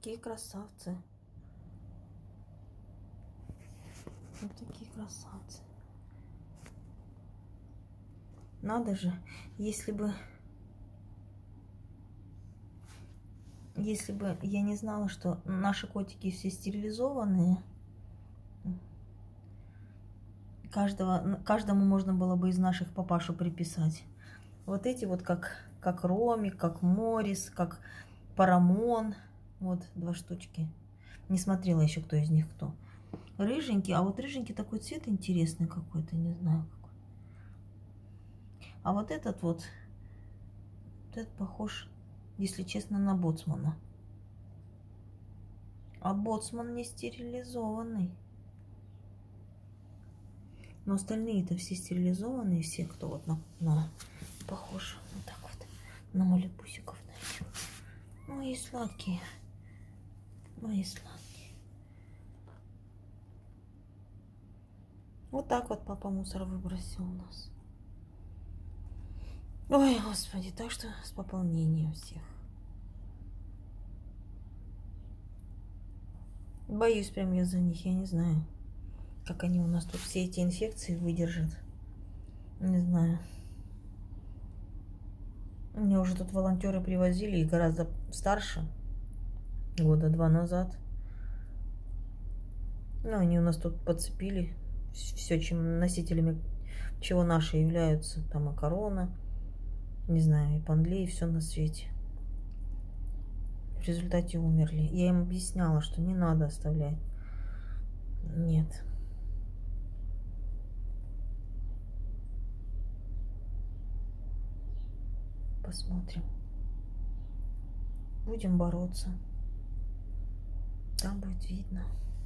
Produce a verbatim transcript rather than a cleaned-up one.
такие красавцы. Вот такие красавцы. Надо же, если бы... Если бы я не знала, что наши котики все стерилизованные, каждого, каждому можно было бы из наших папашу приписать. Вот эти вот как, как Ромик, как Морис, как Парамон. Вот два штучки. Не смотрела еще, кто из них кто. Рыженький, а вот рыженький такой цвет интересный какой-то, не знаю какой. А вот этот вот, вот этот похож, если честно, на боцмана. А боцман не стерилизованный. Но остальные-то все стерилизованные, все, кто вот на, на похож вот так вот на малипусиков на этих. Мои сладкие. Мои сладкие. Вот так вот папа мусор выбросил у нас. Ой, господи, так что с пополнением всех. Боюсь прям я за них, я не знаю, как они у нас тут все эти инфекции выдержат. Не знаю. Мне уже тут волонтеры привозили и гораздо старше, года два назад. Ну, они у нас тут подцепили все, чем носителями, чего наши являются. Там и корона, не знаю, и панли, и все на свете. В результате умерли. Я им объясняла, что не надо оставлять. Нет. Посмотрим. Будем бороться. Там будет видно.